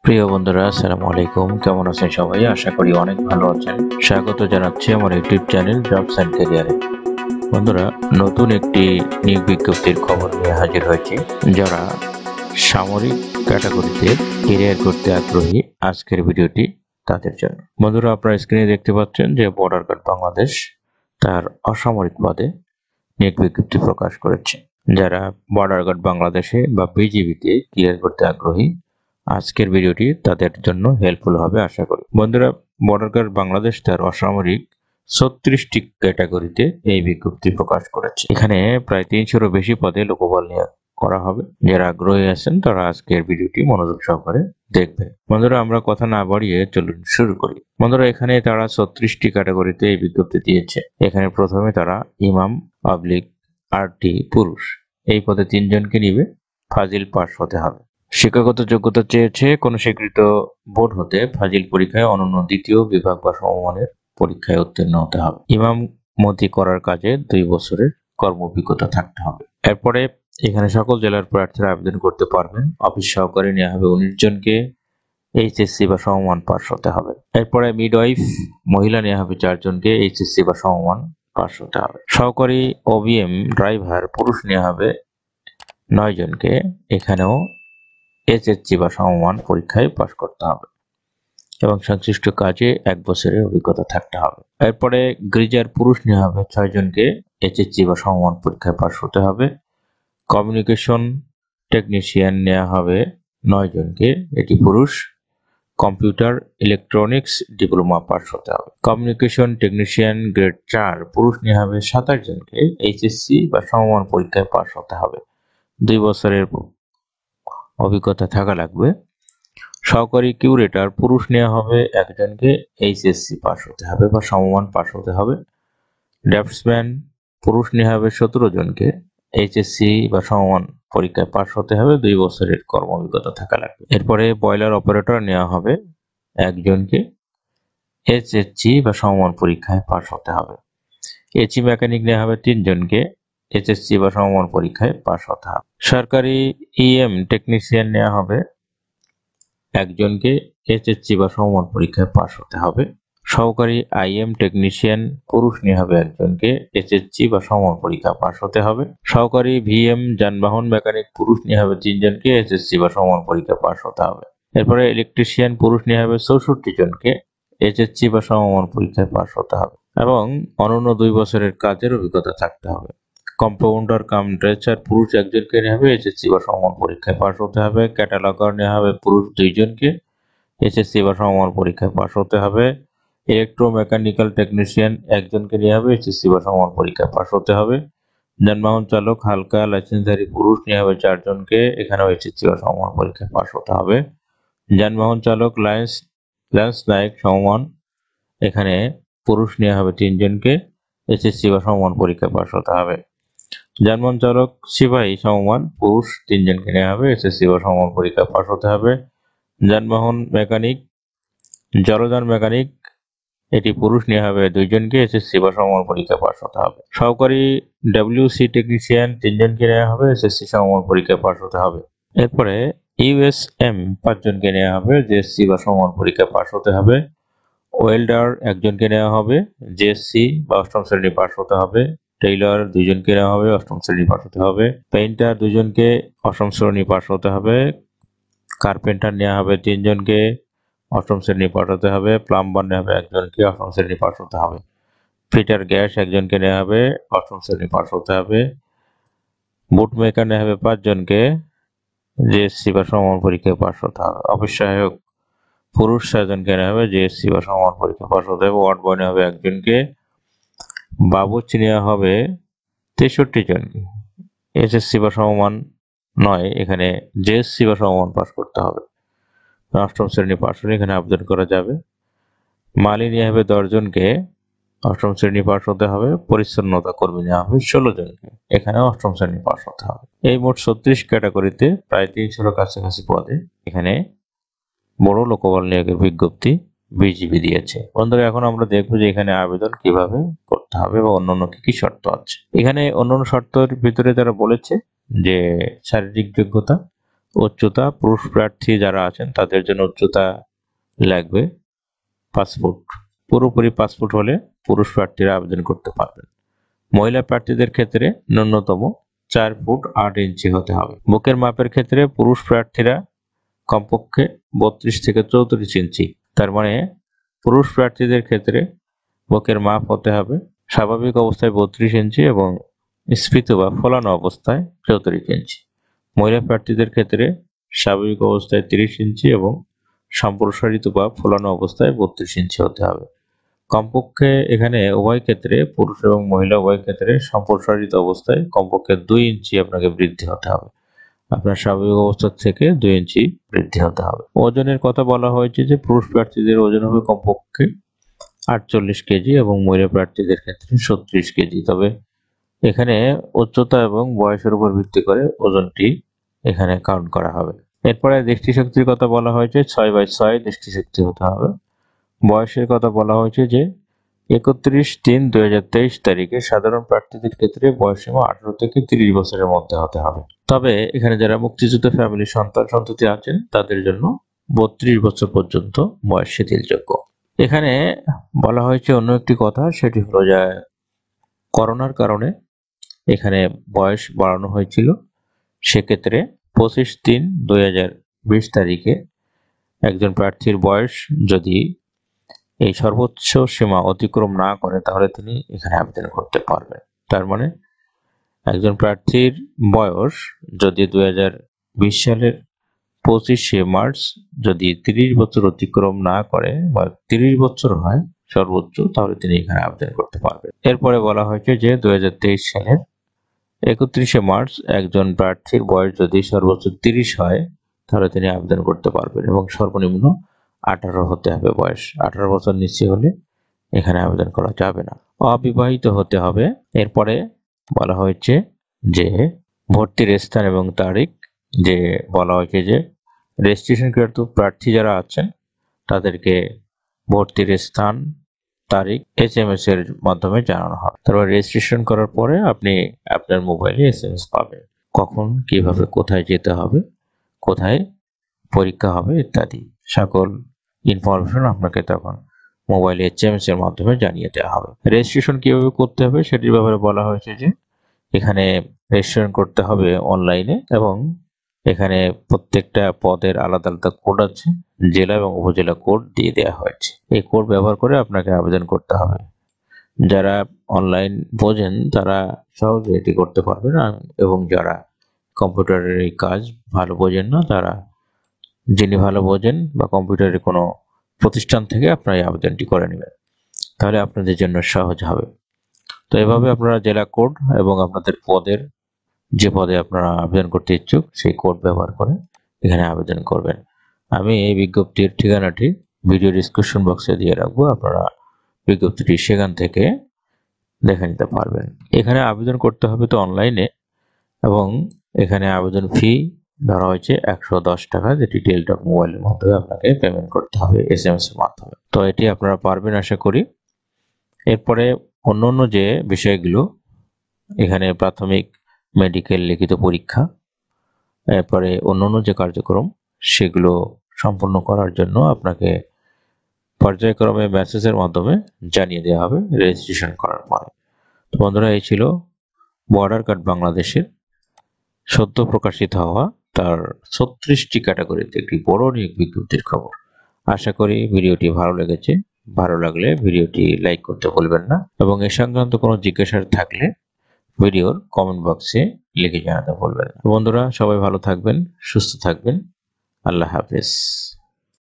প্রিয় বন্ধুরা, আসসালামু আলাইকুম। কেমন আছেন সবাই? আশা করি অনেক ভালো আছেন। স্বাগত জানাচ্ছি আমার ইউটিউব চ্যানেল জবস অ্যান্ড ক্যারিয়ারে। বন্ধুরা, নতুন একটি নিয়োগ বিজ্ঞপ্তির খবর নিয়ে হাজির হয়েছি। যারা সামরিক ক্যাটাগরিতে ক্যারিয়ার করতে আগ্রহী, আজকের ভিডিওটি তাদের জন্য। বন্ধুরা, আপনারা স্ক্রিনে দেখতে পাচ্ছেন যে বর্ডার গার্ড বাংলাদেশ তার অসামরিক পদে নিয়োগ বিজ্ঞপ্তি প্রকাশ করেছে। যারা বর্ডার গার্ড বাংলাদেশে বা বিজিবিতে ক্যারিয়ার করতে আগ্রহী, আজকের ভিডিওটি তাদের জন্য হেল্পফুল হবে আশা করি। বন্ধুরা, বর্ডার গার্ড বাংলাদেশ তার অসামরিক 36টি ক্যাটাগরিতে এই বিজ্ঞপ্তি প্রকাশ করেছে। এখানে প্রায় 300-এরও বেশি পদে লোকবল নিয়োগ করা হবে। যারা আগ্রহী আছেন তারা আজকের ভিডিওটি মনোযোগ সহকারে দেখবেন। বন্ধুরা, আমরা কথা না বাড়িয়ে চলুন শুরু করি। বন্ধুরা, এখানে তারা 36টি ক্যাটাগরিতে এই বিজ্ঞপ্তি দিয়েছে। এখানে প্রথমে তারা ইমাম অবলিক আরটি পুরুষ এই পদে 3 জনকে নিবে। ফাজিল পাস হতে হবে। শিক্ষাগত যোগ্যতা চেয়েছে কোনো স্বীকৃত বোর্ড হতে ফাজিল পরীক্ষায় অনন্য দ্বিতীয় বিভাগ বা সমমানের পরীক্ষায় উত্তীর্ণ হতে হবে। ইমামতি করার কাজে 2 বছরের কর্ম অভিজ্ঞতা থাকতে হবে। এরপরে এখানে সকল জেলার প্রার্থীরা আবেদন করতে পারবেন। অফিস সহকারী নেওয়া হবে 19 জনকে। এইচএসসি বা সমমান পাস হতে হবে। এরপরে মিডওয়াইফ মহিলা নেওয়া হবে 4 জনকে। এইচএসসি বা সমমান পাস হতে হবে। সহকারী ওবিএম ড্রাইভার পুরুষ নেওয়া হবে 9 জনকে। এখানেও এইচএসসি বা সমমান পরীক্ষায় পাস করতে হবে এবং সংশ্লিষ্ট কাজে 1 বছরের অভিজ্ঞতা থাকতে হবে। এরপরে গ্রিজার পুরুষ নেওয়া হবে 6 জনকে। এইচএসসি বা সমমান পরীক্ষায় পাস হতে হবে। কমিউনিকেশন টেকনিশিয়ান নেওয়া হবে 9 জনকে, এটি পুরুষ। কম্পিউটার ইলেকট্রনিক্স ডিপ্লোমা পাস হতে হবে। কমিউনিকেশন টেকনিশিয়ান গ্রেড 4 পুরুষ নেওয়া হবে 27 জনকে। এইচএসসি বা সমমান পরীক্ষায় পাস হতে হবে। 2 বছরের অভিজ্ঞতা থাকা লাগবে। সহকারী কিউরেটর পুরুষ নেওয়া হবে 1 জনকে। এইচএসসি পাস হতে হবে বা সমমান পাস হতে হবে। ড্রাফটসম্যান পুরুষ নেওয়া হবে 17 জনকে। এইচএসসি বা সমমান পরীক্ষায় পাস হতে হবে। 2 বছরের কর্ম অভিজ্ঞতা থাকা লাগবে। এরপরে বয়লার অপারেটর নেওয়া হবে 1 জনকে। এইচএসসি বা সমমান পরীক্ষায় পাস হতে হবে। এসি মেকানিক নেওয়া হবে 3 জনকে। এইচএসসি বা সমমান পরীক্ষায় পাস হতে হবে। সরকারি ইএম টেকনিশিয়ান নেওয়া হবে 1 জনকে। এইচএসসি বা সমমান পরীক্ষায় পাস হতে হবে। সহকারী আইএম টেকনিশিয়ান পুরুষ নেওয়া হবে 1 জনকে। এইচএসসি বা সমমান পরীক্ষা পাস হতে হবে। সহকারী ভিএম যানবাহন মেকানিক পুরুষ নেওয়া হবে 3 জনকে। এইচএসসি বা সমমান পরীক্ষা পাস হতে হবে। এরপরে ইলেকট্রিশিয়ান পুরুষ নেওয়া হবে 64 জনকে। এইচএসসি বা সমমান পরীক্ষায় পাস হতে হবে এবং অনন্য 2 বছরের কাজের অভিজ্ঞতা থাকতে হবে। কম্পাউন্ডার কাম ড্রেসার পুরুষ 1 জনকে নেওয়া হবে। এইচএসসি বা সমমান পরীক্ষায় পাস হতে হবে। ক্যাটালগার নেওয়া হবে পুরুষ 2 জনকে। এইচএসসি বা সমমান পরীক্ষায় পাস হতে হবে। ইলেকট্রোমেকানিক্যাল টেকনিশিয়ান 1 জনকে নেওয়া হবে। এইচএসসি বা সমমান পরীক্ষায় পাস হতে হবে। যানবাহন চালক হালকা লাইসেন্সধারী পুরুষ নেওয়া হবে 4 জনকে। এখানেও এইচএসসি বা সমমান পরীক্ষায় পাস হতে হবে। যানবাহন চালক ল্যান্স নায়ক সমমান, এখানে পুরুষ নেওয়া হবে 3 জনকে। এইচএসসি বা সমমান পরীক্ষায় পাস হতে হবে। যানবাহন চালক সিপাহী সমমান পুরুষ 3 জনকে নেওয়া হবে। এসএসসি বা সমমান পরীক্ষায় পাস হতে হবে। যানবাহন মেকানিক জলযান মেকানিক, এটি পুরুষ নেওয়া হবে 2 জনকে। এসএসসি বা সমমান পরীক্ষায় পাস হতে হবে। সহকারী ডব্লিউসি টেকনিশিয়ান 3 জনকে নেওয়া হবে। এসএসসি সমমান পরীক্ষায় পাস হতে হবে। এরপরে ইউএসএম 5 জনকে নেওয়া হবে। জেএসসি বা সমমান পরীক্ষায় পাস হতে হবে। ওয়েল্ডার 1 জনকে নেওয়া হবে। জেএসসি বা 8ম শ্রেণী পাস হতে হবে। টেইলর 2 জনকে নেওয়া হবে। 8ম শ্রেণী পাস হতে হবে। পেইন্টার 2 জনকে 8ম শ্রেণী পাস হতে হবে। কার্পেন্টার নেওয়া হবে 3 জনকে। 8ম শ্রেণী পাস হতে হবে। প্লাম্বার নেওয়া হবে 1 জনকে। 8ম শ্রেণী পাস হতে হবে। ফিটার গ্যাস 1 জনকে নেওয়া হবে। 8ম শ্রেণী পাস হতে হবে। বুট মেকার নেওয়া হবে 5 জনকে। জেএসসি বা সমমান পরীক্ষায় পাস হতে হবে। অফিস সহায়ক পুরুষ 6 জনকে নেওয়া হবে। জেএসসি বা সমমান পরীক্ষা পাস হতে হবে। ওয়ার্ড বয় নেওয়া হবে 1 জনকে। বাবুর্চি নেওয়া হবে 63 জনকে। এসএসসি বা সমমান নয়, এখানে জেএসসি বা সমমান পাস করতে হবে। 8ম শ্রেণী পাস হলে এখানে আবেদন করা যাবে। মালি নেওয়া হবে 10 জনকে। 8ম শ্রেণী পাস হতে হবে। পরিচ্ছন্নতা কর্মী নেওয়া হবে 16 জনকে। এখানেও 8ম শ্রেণী পাস হতে হবে। এই মোট 36 ক্যাটাগরিতে প্রায় 300-এর কাছাকাছি পদে এখানে বড় লোকবল নিয়োগের বিজ্ঞপ্তি বিজিবি দিয়েছে। বন্ধুরা, এখন আমরা দেখবো যে এখানে আবেদন কিভাবে করতে হবে বা অন্যান্য কি কি শর্ত আছে। এখানে অন্যান্য শর্তের ভিতরে তারা বলেছে যে শারীরিক যোগ্যতা উচ্চতা পুরুষ প্রার্থী যারা আছেন তাদের জন্য উচ্চতা লাগবে 5 ফুট। পুরোপুরি 5 ফুট হলে পুরুষ প্রার্থীরা আবেদন করতে পারবেন। মহিলা প্রার্থীদের ক্ষেত্রে ন্যূনতম 4 ফুট 8 ইঞ্চি হতে হবে। বুকের মাপের ক্ষেত্রে পুরুষ প্রার্থীরা কমপক্ষে 32 থেকে 34 ইঞ্চি। তার মানে পুরুষ প্রার্থীদের ক্ষেত্রে বুকের মাপ হতে হবে স্বাভাবিক অবস্থায় 32 ইঞ্চি এবং স্ফীত বা ফোলানো অবস্থায় 34 ইঞ্চি। মহিলা প্রার্থীদের ক্ষেত্রে স্বাভাবিক অবস্থায় 30 ইঞ্চি এবং সম্প্রসারিত বা ফোলানো অবস্থায় 32 ইঞ্চি হতে হবে। কমপক্ষে এখানে উভয় ক্ষেত্রে পুরুষ এবং মহিলা উভয় ক্ষেত্রে সম্প্রসারিত অবস্থায় কমপক্ষে 2 ইঞ্চি আপনাকে বৃদ্ধি হতে হবে। আপনার স্বাভাবিক অবস্থা থেকে 2 ইঞ্চি বৃদ্ধি হতে হবে। ওজনের কথা বলা হয়েছে যে পুরুষ প্রার্থীদের ওজন হবে কমপক্ষে 48 কেজি এবং মহিলা প্রার্থীদের ক্ষেত্রে 36 কেজি। তবে এখানে উচ্চতা এবং বয়সের উপর ভিত্তি করে ওজনটি এখানে কাউন্ট করা হবে। এরপরে দৃষ্টিশক্তির কথা বলা হয়েছে 6/6 দৃষ্টিশক্তি হতে হবে। বয়সের কথা বলা হয়েছে যে 31/3/2023 তারিখে সাধারণ প্রার্থীদের ক্ষেত্রে বয়সসীমা 18 থেকে 30 বছরের মধ্যে হতে হবে। তবে এখানে যারা মুক্তিযুদ্ধ ফ্যামিলির সন্তান সন্ততি আছেন তাদের জন্য 32 বছর পর্যন্ত বয়স শিথিলযোগ্য। এখানে বলা হয়েছে অন্য একটি কথা, সেটি হলো যে করোনার কারণে এখানে বয়স বাড়ানো হয়েছিল। সেক্ষেত্রে 25/3/2020 তারিখে একজন প্রার্থীর বয়স যদি এই সর্বোচ্চ সীমা অতিক্রম না করে তাহলে তিনি এখানে আবেদন করতে পারবেন। তার মানে একজন প্রার্থীর বয়স যদি 2020 সালের 25শে মার্চ যদি 30 বছর অতিক্রম না করে বা 30 বছর হয় সর্বোচ্চ, তাহলে তিনি এখানে আবেদন করতে পারবেন। এরপরে বলা হয়েছে যে 2023 সালের 31শে মার্চ একজন প্রার্থীর বয়স যদি সর্বোচ্চ 30 হয় তাহলে তিনি আবেদন করতে পারবেন এবং সর্বনিম্ন 18 হতে হবে বয়স। 18 বছর নিচে হলে এখানে আবেদন করা যাবে না। অবিবাহিত হতে হবে। এরপরে বলা হয়েছে যে ভর্তির স্থান এবং তারিখ, যে বলা হয়েছে যে রেজিস্ট্রেশনকৃত প্রার্থী যারা আছেন তাদেরকে ভর্তির স্থান তারিখ SMS এর মাধ্যমে জানানো হবে। তারপর রেজিস্ট্রেশন করার পরে আপনি আপনার মোবাইলে SMS পাবেন কখন কিভাবে কোথায় যেতে হবে, কোথায় পরীক্ষা হবে ইত্যাদি সকল ইনফরমেশন আপনাকে তখন মোবাইলে SMS এর মাধ্যমে জানিয়ে দেওয়া হবে। রেজিস্ট্রেশন কিভাবে করতে হবে সেটির ব্যাপারে বলা হয়েছে যে এখানে রেজিস্ট্রেশন করতে হবে অনলাইনে এবং এখানে প্রত্যেকটা পদের আলাদা আলাদা কোড আছে, জেলা এবং উপজেলা কোড দিয়ে দেওয়া হয়েছে। এই কোড ব্যবহার করে আপনাকে আবেদন করতে হবে। যারা অনলাইন বোঝেন তারা সহজে এটি করতে পারবেন এবং যারা কম্পিউটারের এই কাজ ভালো বোঝেন না তারা, যিনি ভালো বোঝেন বা কম্পিউটারের কোনো প্রতিষ্ঠান থেকে আপনারা এই আবেদনটি করে নেবেন, তাহলে আপনাদের জন্য সহজ হবে। তো এভাবে আপনারা জেলা কোড এবং আপনাদের পদের যে পদে আপনারা আবেদন করতে ইচ্ছুক সেই কোড ব্যবহার করে এখানে আবেদন করবেন। আমি এই বিজ্ঞপ্তির ঠিকানাটি ভিডিও ডিসক্রিপশন বক্সে দিয়ে রাখবো, আপনারা বিজ্ঞপ্তিটি সেখান থেকে দেখে নিতে পারবেন। এখানে আবেদন করতে হবে তো অনলাইনে এবং এখানে আবেদন ফি ধরা হয়েছে 110 টাকা, যেটি টেলিটক মোবাইলের মাধ্যমে আপনাকে পেমেন্ট করতে হবে SMS এর মাধ্যমে। তো এটি আপনারা পারবেন আশা করি। এরপরে অন্যান্য যে বিষয়গুলো, এখানে প্রাথমিক মেডিকেল লিখিত পরীক্ষা, এরপরে অন্যান্য যে কার্যক্রম সেগুলো সম্পন্ন করার জন্য আপনাকে পর্যায়ক্রমে মেসেজের মাধ্যমে জানিয়ে দেওয়া হবে রেজিস্ট্রেশন করার পরে। তো বন্ধুরা, এই ছিল বর্ডার গার্ড বাংলাদেশের সদ্য প্রকাশিত হওয়া তার 36টি ক্যাটাগরিতে একটি বড় নিয়োগ বিজ্ঞপ্তির খবর। আশা করি ভিডিওটি ভালো লেগেছে। ভালো লাগলে ভিডিওটি লাইক করতে ভুলবেন না এবং এ সংক্রান্ত কোনো জিজ্ঞাসা থাকলে ভিডিওর কমেন্ট বক্সে লিখে জানাতে ভুলবেন না। বন্ধুরা, সবাই ভালো থাকবেন, সুস্থ থাকবেন। আল্লাহ হাফেজ।